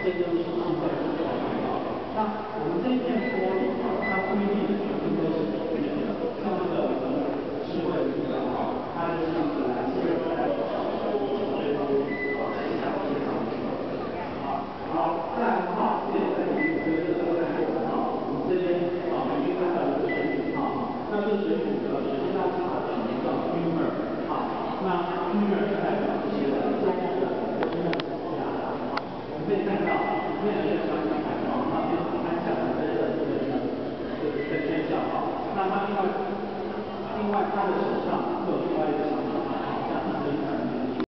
这就是新的那我们这片玻璃它不一定全部都是平面的，像那个智慧物的话，它就是本来是在好，再来的话，这里再举一个这个在我们这边已经看到一个水母那这水母实际上是它的名字叫 humor 那 humor 是代表就是周末的周末的我们可以看到里面的这个小小海王那边看起来的这个现象那它另外它的手上会有另外一个小